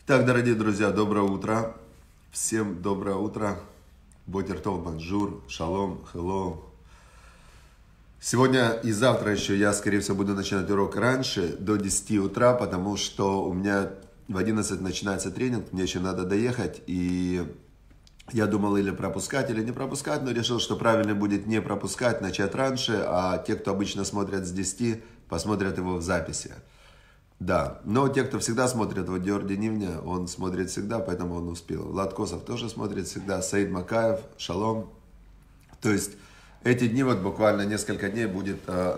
Так, дорогие друзья, доброе утро. Всем доброе утро. Ботер тов, бонжур, шалом, хелло. Сегодня и завтра еще я, скорее всего, буду начинать урок раньше, до 10 утра, потому что у меня в 11 начинается тренинг, мне еще надо доехать, и я думал или пропускать, или не пропускать, но решил, что правильно будет не пропускать, начать раньше, а те, кто обычно смотрят с 10, посмотрят его в записи. Да, но те, кто всегда смотрит вот Георгий Нивня, он смотрит всегда, поэтому он успел. Влад Косов тоже смотрит всегда, Саид Макаев, шалом. То есть эти дни, вот буквально несколько дней будет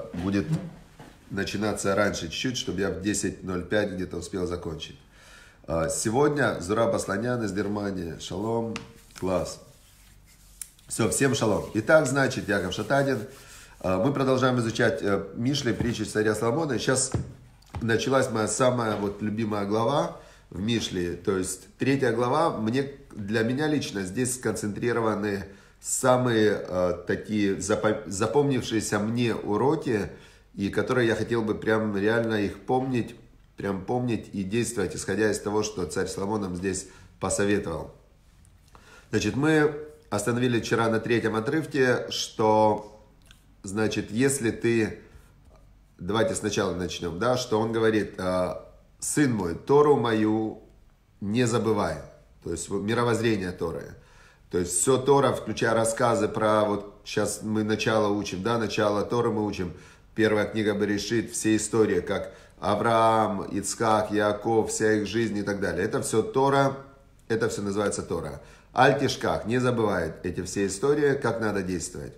начинаться раньше чуть-чуть, чтобы я в 10:05 где-то успел закончить. Сегодня Зура Басланян из Германии, шалом, класс. Все, всем шалом. Итак, значит, Яков Шатанин. Мы продолжаем изучать Мишли, притчи царя Соломона. Сейчас началась моя самая вот любимая глава в Мишле, то есть 3 глава. Для меня лично здесь сконцентрированы самые такие запомнившиеся мне уроки, и которые я хотел бы прям реально их помнить и действовать, исходя из того, что царь Соломон нам здесь посоветовал. Значит, мы остановились вчера на 3-м отрывке, что, значит, если ты... Давайте сначала начнем, да, что он говорит: сын мой, Тору мою не забывай, то есть мировоззрение Торы, то есть все Тора, включая рассказы про, вот сейчас мы начало учим, да, начало Торы мы учим, первая книга Берешит, все истории, как Авраам, Ицхак, Яаков, вся их жизнь и так далее, это все Тора, это все называется Тора. Аль-Тишках, не забывает эти все истории, как надо действовать.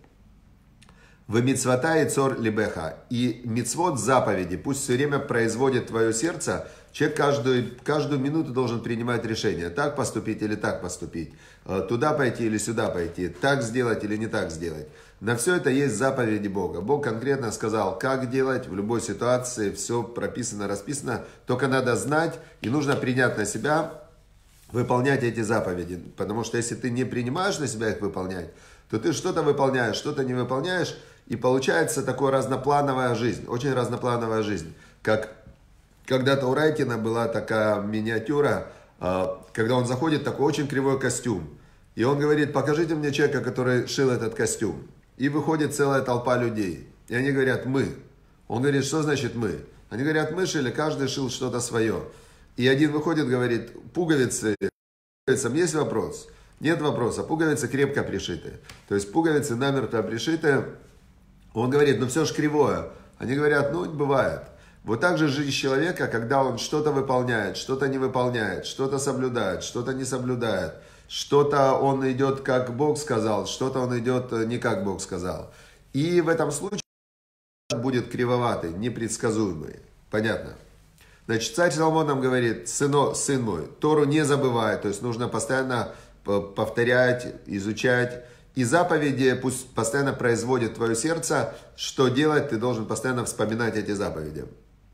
В мицвота и цор либеха. И мицвот заповеди пусть все время производит твое сердце. Человек каждую минуту должен принимать решение. Так поступить или так поступить. Туда пойти или сюда пойти. Так сделать или не так сделать. На все это есть заповеди Бога. Бог конкретно сказал, как делать в любой ситуации. Все прописано, расписано. Только надо знать и нужно принять на себя выполнять эти заповеди. Потому что если ты не принимаешь на себя их выполнять, то ты что-то выполняешь, что-то не выполняешь. И получается такая разноплановая жизнь, очень разноплановая жизнь. Как когда-то у Райкина была такая миниатюра, когда он заходит, такой очень кривой костюм. И он говорит: покажите мне человека, который шил этот костюм. И выходит целая толпа людей. И они говорят: мы. Он говорит: что значит мы? Они говорят: мы шили, каждый шил что-то свое. И один выходит, говорит: пуговицам есть вопрос? Нет вопроса, пуговицы крепко пришиты. То есть пуговицы намертво пришиты. Он говорит: ну все ж кривое. Они говорят: ну бывает. Вот так же жизнь человека, когда он что-то выполняет, что-то не выполняет, что-то соблюдает, что-то не соблюдает, что-то он идет как Бог сказал, что-то он идет не как Бог сказал. И в этом случае будет кривоватый, непредсказуемый. Понятно? Значит, царь Соломон нам говорит: сын мой, Тору не забывай, то есть нужно постоянно повторять, изучать. И заповеди пусть постоянно производят твое сердце. Что делать? Ты должен постоянно вспоминать эти заповеди.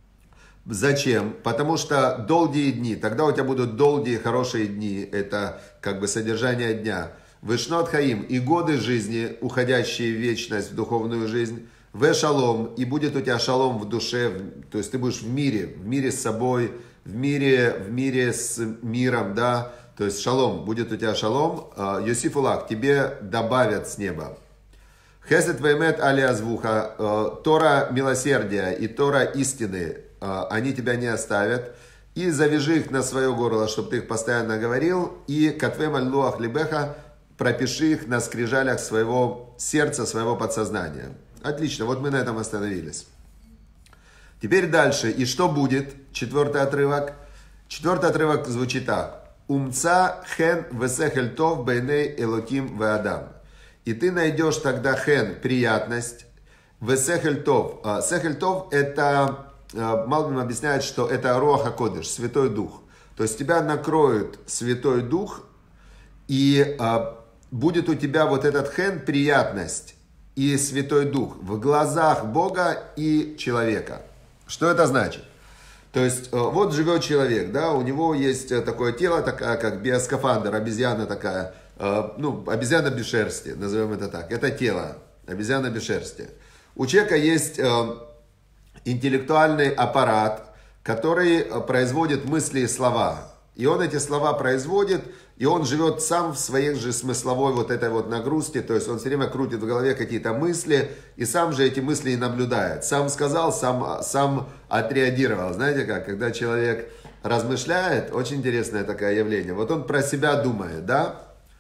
Зачем? Потому что долгие дни, тогда у тебя будут долгие хорошие дни. Это как бы содержание дня. Вышнот хаим, и годы жизни, уходящие в вечность, в духовную жизнь. В шалом, и будет у тебя шалом в душе. То есть ты будешь в мире с собой, в мире с миром, да. То есть шалом, будет у тебя шалом, Йосифулах, тебе добавят с неба. Хесед веймет алиазвуха, Тора милосердия и Тора истины, они тебя не оставят. И завяжи их на свое горло, чтобы ты их постоянно говорил. И катвем аль-луах либеха, пропиши их на скрижалях своего сердца, своего подсознания. Отлично, вот мы на этом остановились. Теперь дальше. И что будет? 4-й отрывок. 4-й отрывок звучит так. Умца хен весехель тов бейней элоким веадам. И ты найдешь тогда хен, приятность, весехель тов. Сехель тов это, Малбим объясняет, что это руаха кодеш, Святой Дух. То есть тебя накроет Святой Дух, и будет у тебя вот этот хен, приятность и Святой Дух в глазах Бога и человека. Что это значит? То есть, вот живет человек, да, у него есть такое тело, такая, как биоскафандр, обезьяна такая, обезьяна без шерсти, назовем это так. Это тело, обезьяна без шерсти. У человека есть интеллектуальный аппарат, который производит мысли и слова. И он эти слова производит, и он живет сам в своей же смысловой вот этой вот нагрузке, то есть он все время крутит в голове какие-то мысли, и сам же эти мысли и наблюдает. Сам сказал, сам отреагировал. Знаете как, когда человек размышляет, очень интересное такое явление. Вот он про себя думает, да?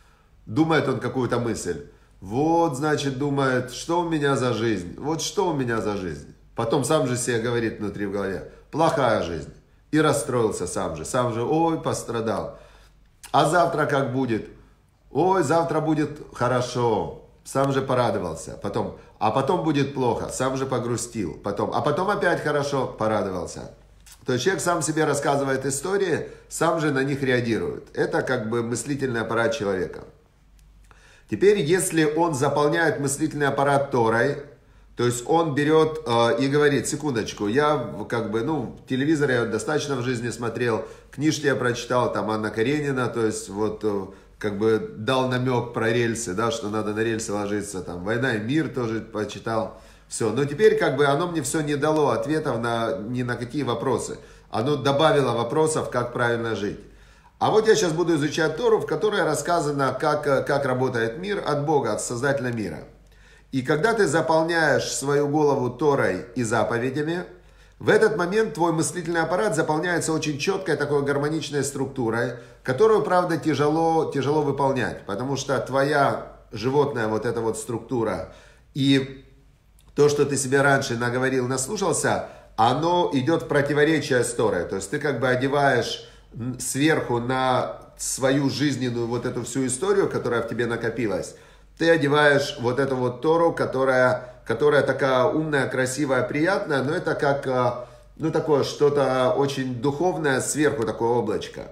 Думает он какую-то мысль. Вот, значит, думает, что у меня за жизнь? Вот что у меня за жизнь? Потом сам же себе говорит внутри в голове, плохая жизнь. И расстроился сам же, ой, пострадал. А завтра как будет? Ой, завтра будет хорошо. Сам же порадовался. А потом будет плохо. Сам же погрустил. А потом опять хорошо, порадовался. То есть человек сам себе рассказывает истории, сам же на них реагирует. Это как бы мыслительный аппарат человека. Теперь, если он заполняет мыслительный аппарат Торой, то есть он берет и говорит, секундочку, я как бы, телевизор я достаточно в жизни смотрел, книжки я прочитал, там Анна Каренина, то есть вот как бы дал намек про рельсы, да, что надо на рельсы ложиться, там «Война и мир» тоже почитал, все. Но теперь как бы оно мне все не дало ответов ни на какие вопросы, оно добавило вопросов, как правильно жить. А вот я сейчас буду изучать Тору, в которой рассказано, как работает мир от Бога, от Создателя мира. И когда ты заполняешь свою голову Торой и заповедями, в этот момент твой мыслительный аппарат заполняется очень четкой такой гармоничной структурой, которую, правда, тяжело выполнять, потому что твоя животная вот эта вот структура и то, что ты себе раньше наговорил, наслушался, оно идет в противоречие с Торой. То есть ты как бы одеваешь сверху на свою жизненную вот эту всю историю, которая в тебе накопилась, ты одеваешь вот эту вот Тору, которая такая умная, красивая, приятная, но это как, такое что-то очень духовное, сверху такое облачко.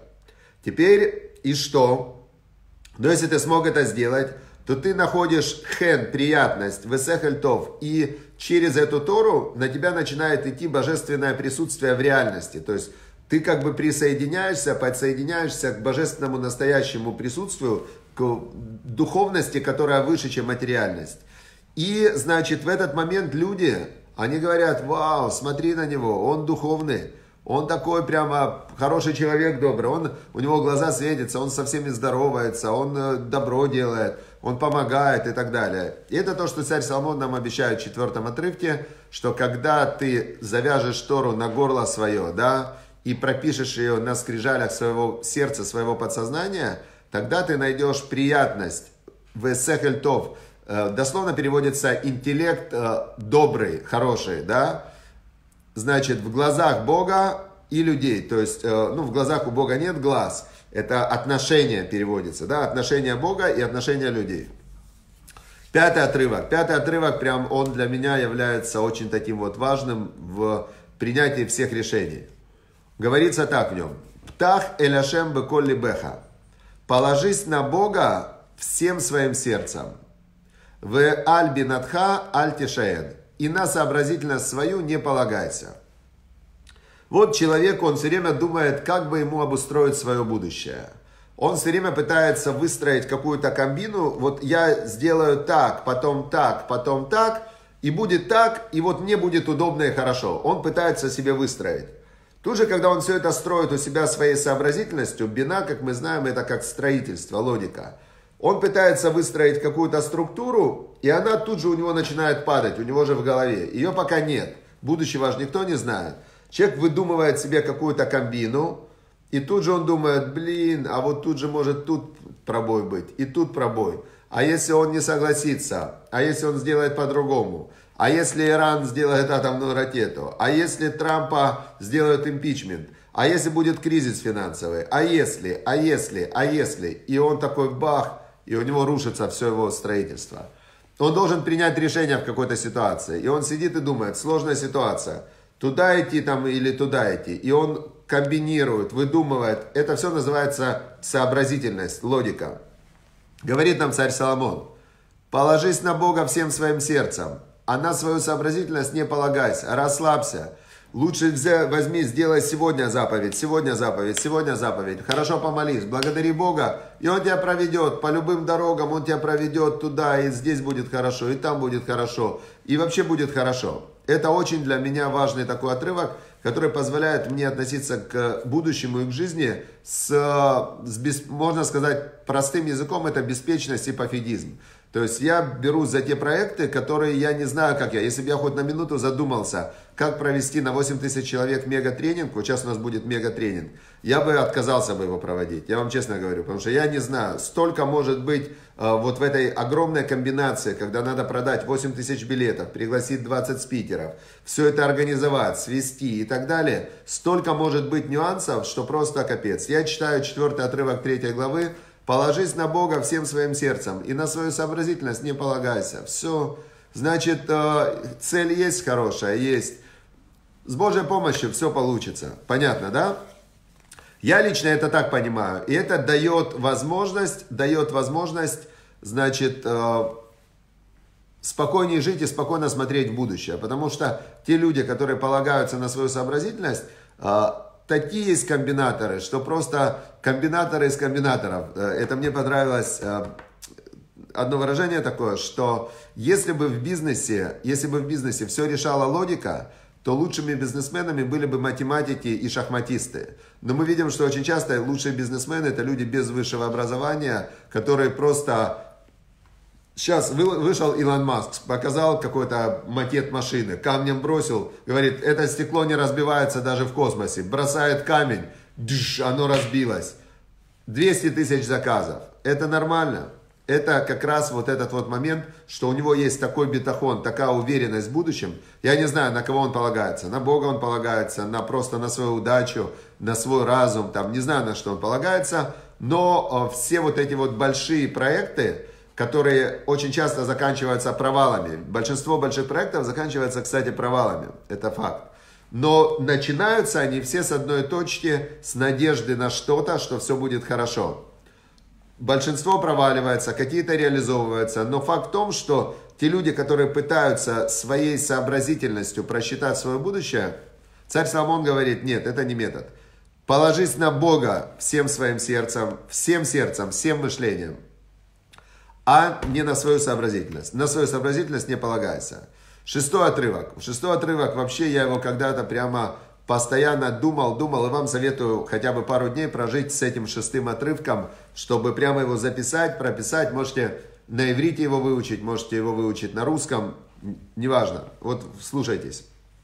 Теперь, и что? Но если ты смог это сделать, то ты находишь хен, приятность, весехель тов, и через эту Тору на тебя начинает идти божественное присутствие в реальности. То есть ты как бы подсоединяешься к божественному настоящему присутствию, к духовности, которая выше, чем материальность. И, значит, в этот момент люди, они говорят, вау, смотри на него, он духовный, он такой прямо хороший человек, добрый, у него глаза светятся, он со всеми здоровается, он добро делает, он помогает и так далее. И это то, что царь Соломон нам обещает в 4 отрывке, что когда ты завяжешь Тору на горло свое, да, и пропишешь ее на скрижалях своего сердца, своего подсознания, тогда ты найдешь приятность в сехель тов. Дословно переводится интеллект добрый, хороший, да? Значит, в глазах Бога и людей. То есть, в глазах у Бога нет глаз. Это отношение переводится, да? Отношение Бога и отношение людей. 5 отрывок. 5 отрывок, прям он для меня является очень таким вот важным в принятии всех решений. Говорится так в нем. Птах эль Ашем беколь либеха. Положись на Бога всем своим сердцем. В аль бинатха аль тишаэн. И на сообразительность свою не полагайся. Вот человек, он все время думает, как бы ему обустроить свое будущее. Он все время пытается выстроить какую-то комбину. Вот я сделаю так, потом так, и будет так, и вот мне будет удобно и хорошо. Он пытается себе выстроить. Тут же, когда он все это строит у себя своей сообразительностью, бина, как мы знаем, это как строительство, логика. Он пытается выстроить какую-то структуру, и она тут же у него начинает падать, у него же в голове. Ее пока нет. Будущего же никто не знает. Человек выдумывает себе какую-то комбину, и тут же он думает, а вот тут же может тут пробой быть, и тут пробой. А если он не согласится? А если он сделает по-другому? А если Иран сделает атомную ракету? А если Трампа сделают импичмент? А если будет кризис финансовый? А если? И он такой бах, и у него рушится все его строительство. Он должен принять решение в какой-то ситуации. И он сидит и думает, сложная ситуация. Туда идти там или туда идти. И он комбинирует, выдумывает. Это все называется сообразительность, логика. Говорит нам царь Соломон. Положись на Бога всем своим сердцем. А на свою сообразительность не полагайся, расслабься. Лучше возьми, сделай сегодня заповедь. Хорошо помолись, благодари Бога, и Он тебя проведет по любым дорогам, Он тебя проведет туда, и здесь будет хорошо, и там будет хорошо, и вообще будет хорошо. Это очень для меня важный такой отрывок, которые позволяют мне относиться к будущему и к жизни можно сказать, простым языком, это беспечность и пофигизм. То есть я берусь за те проекты, которые я не знаю, как я. Если бы я хоть на минуту задумался, как провести на 8 тысяч человек мегатренинг, вот сейчас у нас будет мегатренинг, я бы отказался бы его проводить, я вам честно говорю, потому что я не знаю, столько может быть вот в этой огромной комбинации, когда надо продать 8 тысяч билетов, пригласить 20 спикеров, все это организовать, свести и так далее, столько может быть нюансов, что просто капец. Я читаю 4 отрывок 3 главы, положись на Бога всем своим сердцем и на свою сообразительность не полагайся. Все, значит, цель есть хорошая, есть. С Божьей помощью все получится. Понятно, да? Я лично это так понимаю. И это дает возможность, значит, спокойнее жить и спокойно смотреть в будущее. Потому что те люди, которые полагаются на свою сообразительность, такие есть комбинаторы, что просто комбинаторы из комбинаторов. Это мне понравилось одно выражение такое, что если бы в бизнесе все решала логика, то лучшими бизнесменами были бы математики и шахматисты. Но мы видим, что очень часто лучшие бизнесмены это люди без высшего образования, которые просто... Сейчас вышел Илон Маск, показал какой-то макет машины, камнем бросил, говорит, это стекло не разбивается даже в космосе. Бросает камень, оно разбилось. 200 тысяч заказов. Это нормально. Это как раз вот этот вот момент, что у него есть такой битахон, такая уверенность в будущем. Я не знаю, на кого он полагается. На Бога он полагается, просто на свою удачу, на свой разум, там, не знаю, на что он полагается. Но все вот эти вот большие проекты, которые очень часто заканчиваются провалами. Большинство больших проектов заканчивается, кстати, провалами. Это факт. Но начинаются они все с одной точки, с надежды на что-то, что все будет хорошо. Большинство проваливается, какие-то реализовываются, но факт в том, что те люди, которые пытаются своей сообразительностью просчитать свое будущее, царь Соломон говорит, нет, это не метод. Положись на Бога всем своим сердцем, всем мышлением, а не на свою сообразительность. На свою сообразительность не полагайся. 6 отрывок. 6 отрывок, вообще я его когда-то прямо... Постоянно думал, и вам советую хотя бы пару дней прожить с этим 6 отрывком, чтобы прямо его записать, прописать. Можете на иврите его выучить, можете его выучить на русском, неважно. Вот слушайтесь.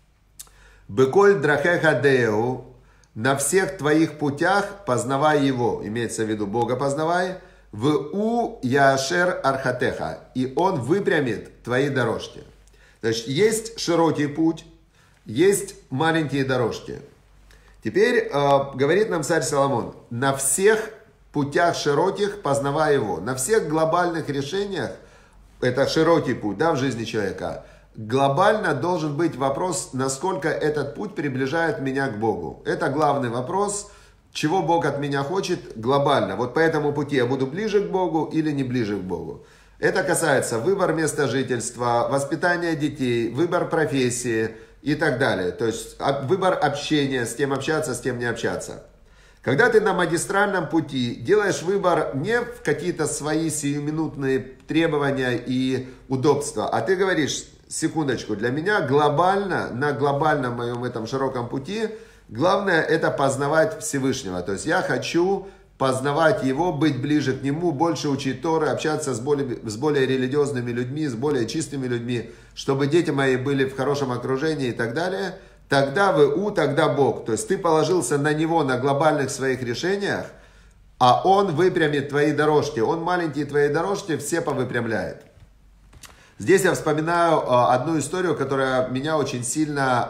«Беколь драхеха деу, на всех твоих путях познавай его», имеется в виду Бога познавай, «в у яшер архатеха», и он выпрямит твои дорожки. Значит, есть широкий путь, есть маленькие дорожки. Теперь говорит нам царь Соломон, на всех путях широких познавай его. На всех глобальных решениях, это широкий путь, да, в жизни человека, глобально должен быть вопрос, насколько этот путь приближает меня к Богу. Это главный вопрос, чего Бог от меня хочет глобально. Вот по этому пути я буду ближе к Богу или не ближе к Богу. Это касается выбора места жительства, воспитания детей, выбор профессии, и так далее. То есть выбор общения, с кем общаться, с кем не общаться. Когда ты на магистральном пути делаешь выбор не в какие-то свои сиюминутные требования и удобства, а ты говоришь, секундочку, для меня глобально, на глобальном моем этом широком пути, главное это познавать Всевышнего. То есть я хочу познавать Его, быть ближе к Нему, больше учить Торы, общаться с более религиозными людьми, с более чистыми людьми, чтобы дети мои были в хорошем окружении и так далее. Тогда тогда Бог. То есть ты положился на Него, на глобальных своих решениях, а Он выпрямит твои дорожки. Он маленькие твои дорожки все повыпрямляет. Здесь я вспоминаю одну историю, которая меня очень сильно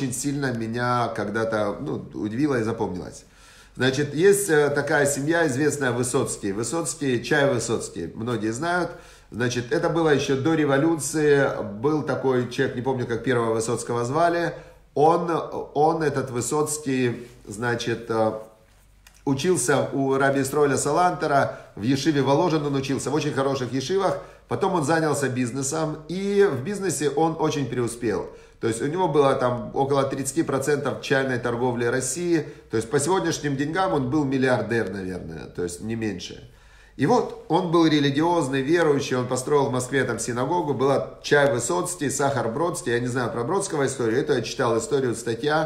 меня когда-то удивила и запомнилась. Значит, есть такая семья, известная Высоцкий, чай Высоцкий, многие знают. Значит, это было еще до революции, был такой человек, не помню, как первого Высоцкого звали. Он этот Высоцкий, значит, учился у раби Исроэля Салантера, в Ешиве Воложен он учился, в очень хороших ешивах. Потом он занялся бизнесом, и в бизнесе он очень преуспел. То есть у него было там около 30% чайной торговли России. То есть по сегодняшним деньгам он был миллиардер, наверное, то есть не меньше. И вот он был религиозный, верующий, он построил в Москве там синагогу, была чай Высоцкий, сахар Бродский, я не знаю про Бродского историю, это я читал историю, статья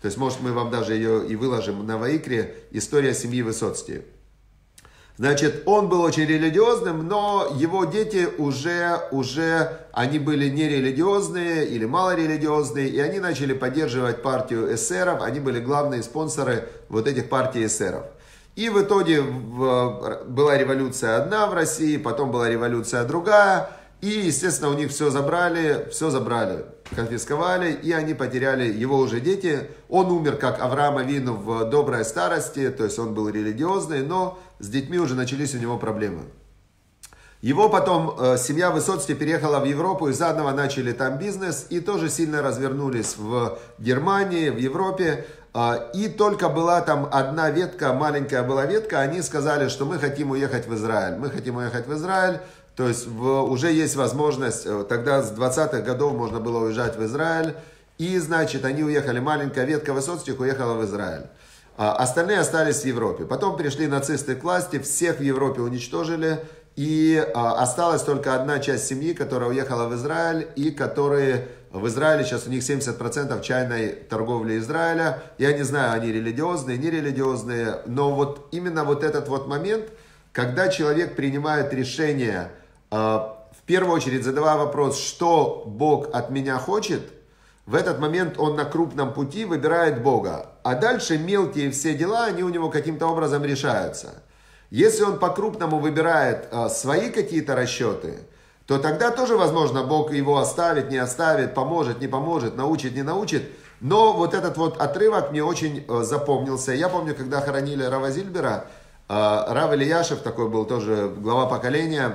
То есть, может, мы вам даже ее и выложим на Ваикре. История семьи Высоцких. Значит, он был очень религиозным, но его дети уже они были нерелигиозные или малорелигиозные, и они начали поддерживать партию эсеров, они были главные спонсоры вот этих партий эсеров. И в итоге была революция одна в России, потом была революция другая, и, естественно, у них все забрали, конфисковали, и они потеряли его уже дети. Он умер, как Авраам Авину, в доброй старости, то есть он был религиозный, но с детьми уже начались у него проблемы. Его потом семья Высоцких переехала в Европу и заново начали там бизнес, и тоже сильно развернулись в Германии, в Европе. И только была там одна ветка, маленькая была ветка, они сказали, что мы хотим уехать в Израиль. То есть уже есть возможность, тогда с 20-х годов можно было уезжать в Израиль. И, значит, они уехали, маленькая ветка Высоцких уехала в Израиль. Остальные остались в Европе. Потом пришли нацисты к власти, всех в Европе уничтожили. И осталась только одна часть семьи, которая уехала в Израиль. И которые в Израиле, сейчас у них 70% чайной торговли Израиля. Я не знаю, они религиозные, нерелигиозные. Но вот именно вот этот вот момент, когда человек принимает решение, в первую очередь задавая вопрос, что Бог от меня хочет, в этот момент он на крупном пути выбирает Бога. А дальше мелкие все дела, они у него каким-то образом решаются. Если он по-крупному выбирает свои какие-то расчеты, то тогда тоже, возможно, Бог его оставит, не оставит, поможет, не поможет, научит, не научит. Но вот этот вот отрывок мне очень запомнился. Я помню, когда хоронили Рава Зильбера, Рав Ильяшев, такой был тоже глава поколения.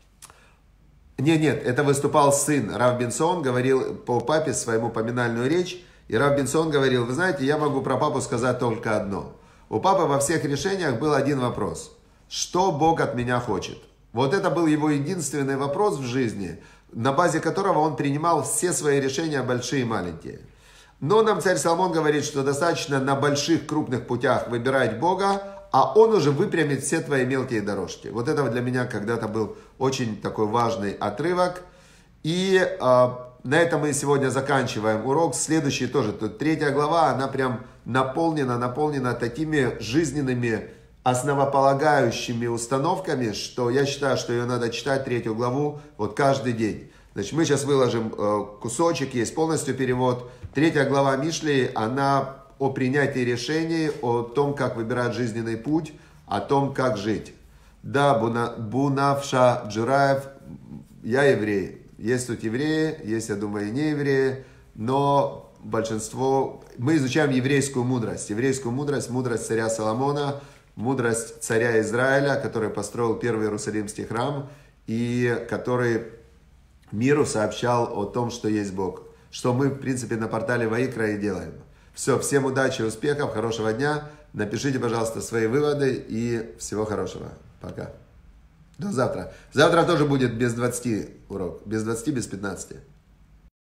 Нет, это выступал сын. Рав Бенсон говорил по папе своему поминальную речь. И Рав Бенсон говорил, вы знаете, я могу про папу сказать только одно. У папы во всех решениях был один вопрос. Что Бог от меня хочет? Вот это был его единственный вопрос в жизни, на базе которого он принимал все свои решения, большие и маленькие. Но нам царь Соломон говорит, что достаточно на больших крупных путях выбирать Бога, а он уже выпрямит все твои мелкие дорожки. Вот это для меня когда-то был очень такой важный отрывок. И на этом мы сегодня заканчиваем урок. Следующий тоже, тут 3 глава, она прям наполнена такими жизненными, основополагающими установками, что я считаю, что ее надо читать 3 главу вот каждый день. Значит, мы сейчас выложим кусочек, есть полностью перевод. 3 глава Мишли, она о принятии решений, о том, как выбирать жизненный путь, о том, как жить. Да, Бунавша Джураев, я еврей. Есть тут евреи, есть, я думаю, и не евреи, но большинство... Мы изучаем еврейскую мудрость, мудрость царя Соломона, мудрость царя Израиля, который построил первый Иерусалимский храм и который миру сообщал о том, что есть Бог. Что мы, в принципе, на портале Ваикра и делаем. Все, всем удачи, успехов, хорошего дня. Напишите, пожалуйста, свои выводы и всего хорошего. Пока. До завтра. Завтра тоже будет без 20 урок. Без 20, без 15.